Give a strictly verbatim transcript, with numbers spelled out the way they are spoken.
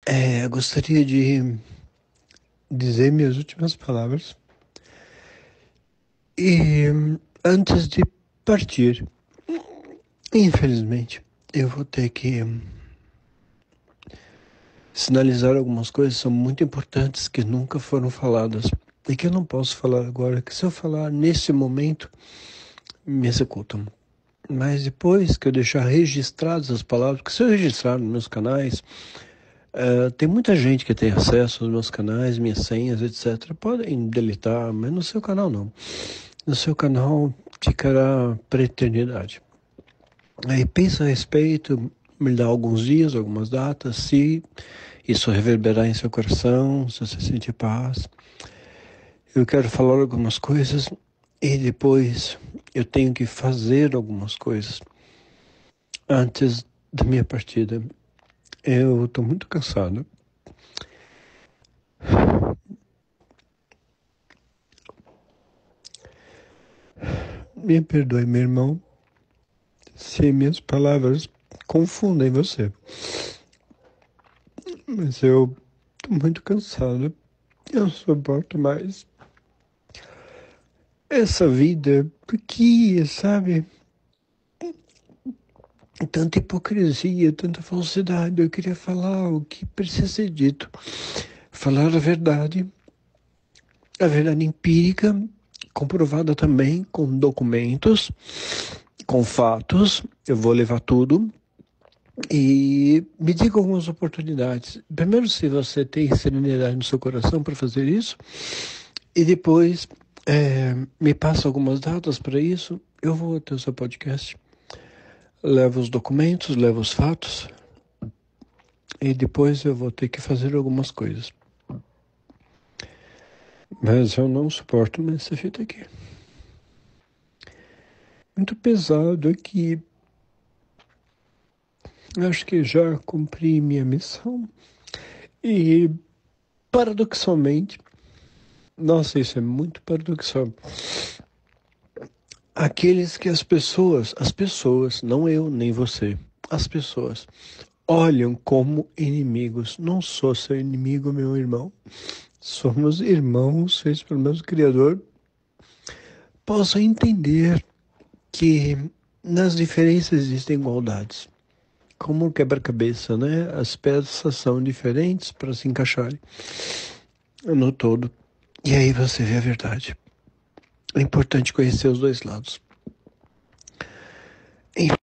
É, eu gostaria de dizer minhas últimas palavras e antes de partir, infelizmente, eu vou ter que sinalizar algumas coisas que são muito importantes que nunca foram faladas e que eu não posso falar agora, que se eu falar nesse momento, me executam. Mas depois que eu deixar registradas as palavras, que se eu registrar nos meus canais, uh, tem muita gente que tem acesso aos meus canais, minhas senhas, etcétera. Podem deletar, mas no seu canal não. No seu canal ficará para a eternidade. Aí pensa a respeito, me dá alguns dias, algumas datas, se isso reverberar em seu coração, se você sentir paz. Eu quero falar algumas coisas e depois eu tenho que fazer algumas coisas antes da minha partida. Eu estou muito cansado. Me perdoe, meu irmão, se minhas palavras confundem você. Mas eu estou muito cansado. Eu não suporto mais essa vida, porque, sabe, tanta hipocrisia, tanta falsidade. Eu queria falar o que precisa ser dito. Falar a verdade, a verdade empírica, comprovada também com documentos, com fatos. Eu vou levar tudo. E me diga algumas oportunidades. Primeiro, se você tem serenidade no seu coração para fazer isso. E depois, é, me passa algumas datas para isso. Eu vou até o seu podcast. Levo os documentos, levo os fatos. E depois eu vou ter que fazer algumas coisas. Mas eu não suporto mais essa fita aqui. Muito pesado aqui. Acho que já cumpri minha missão. E, paradoxalmente, nossa, isso é muito paradoxal. Aqueles que as pessoas, as pessoas, não eu nem você, as pessoas, olham como inimigos. Não sou seu inimigo, meu irmão. Somos irmãos, feitos pelo mesmo Criador. Posso entender que nas diferenças existem igualdades. Como um quebra-cabeça, né? As peças são diferentes para se encaixarem no todo. E aí você vê a verdade. É importante conhecer os dois lados. Enfim.